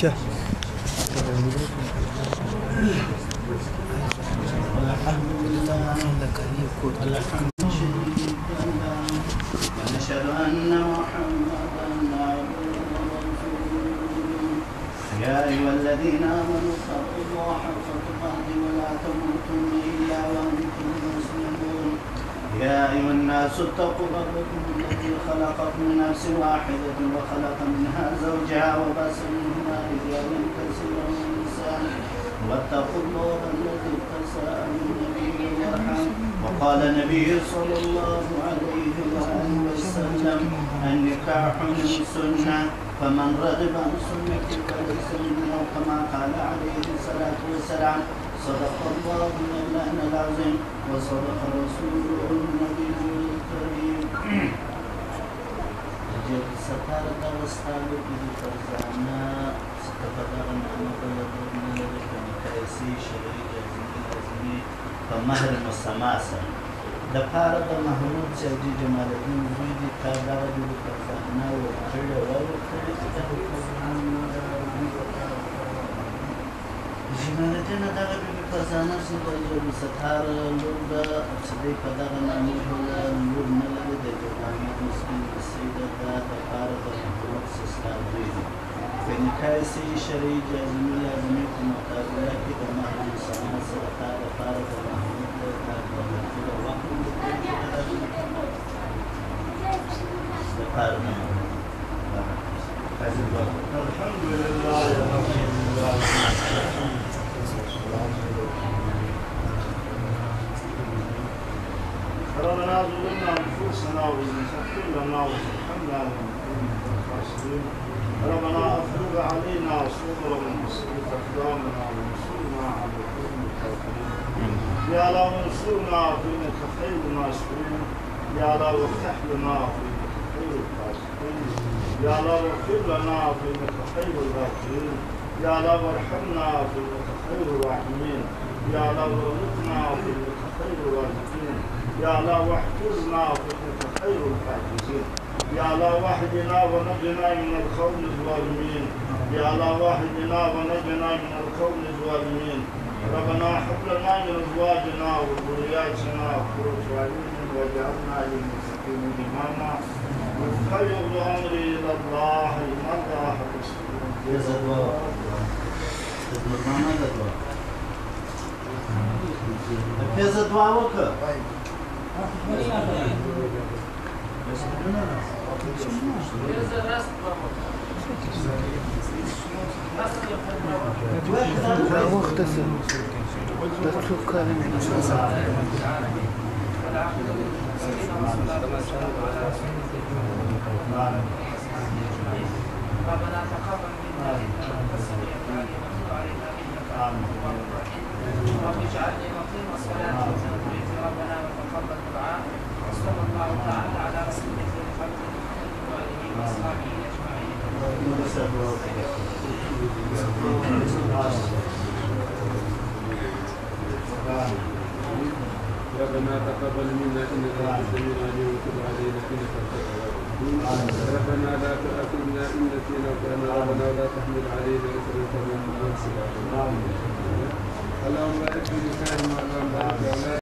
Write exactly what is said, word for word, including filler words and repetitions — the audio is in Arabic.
ونشهد أن محمدا عبده ورسوله. يا أيها الذين آمنوا اتقوا الله حق تقاته ولا تموتن إلا وأنتم مسلمون. يا أيها الناس اتقوا ربكم الذي خلقكم من نفس واحدة وخلق منها زوجها وبث منهما رجالا كثيرا ونساء واتقوا الله الذي تساءلون به والأرحام. وقال النبي صلى الله عليه وآله وسلم النكاح من سنة فمن رغب عن سنتي فليس مني، أو كما قال عليه الصلاة والسلام. صدق الله مولانا العظيم وصدق رسوله النبي الكريم. جب ستارة وستارة في فرزانا ستفرغنا أنا بلدنا لكي كأسي شرعي جازمي لازمي فمهر مسماسا دفارة محمود سيدي جمال الدين زويدي تابع جب فرزانا وكل وكل جمالتنا دغه په فزانه سره د ستار لوړ د سدي په دغه نامه ولا نور نه لګي د جوړانه مسکین سیده دا د کار د محمود سستا دی په نکاح سي شرعي جازمي لازمي په مطابق کې د محمود سما سره کار د کار د محمود د کار د وخت د کار نه الحمد لله رب العالمين. ربنا ظلمنا انفسنا وان تغفر لنا وترحمنا لنكون من الخاسرين. ربنا افرغ علينا صبرا وثبت اقدامنا وانصرنا على القوم الكافرين. يا الله انصرنا فانك خير الناصرين. يا الله وافتح لنا فانك خير الفاتحين. يا الله واغفر لنا فانك خير الغافرين. يا الله وارحمنا فانك خير الراحمين. يا الله وارزقنا فانك خير الرازقين. يا الله واحفظنا فانك خير الحافظين. يا الله واهدنا ونجنا من القوم الظالمين. يا الله واهدنا ونجنا من القوم الظالمين. ربنا هب لنا من ازواجنا وذرياتنا قرة اعين واجعلنا للمتقين اماما. وفوض امري الى الله ان الله بصير. Feza dua وکړه. مختصر تترك ربنا تقبل منا انك انت رب اجعلني مقيم الصلاة ومن ذريتي ربنا وتقبل دعاء. وصلى الله تعالى على رسوله خير خلقه محمد وآله وأصحابه أجمعين. ربنا تقبل منا انك انت السميع العليم وتب علينا انك انت التواب الرحيم. ربنا لا تؤاخذنا ان نسينا وأخطأنا. ربنا ولا تحمل علينا إصرا كما حملته على الذين من قبلنا. اللهم بارك في نسائنا اللهم بارك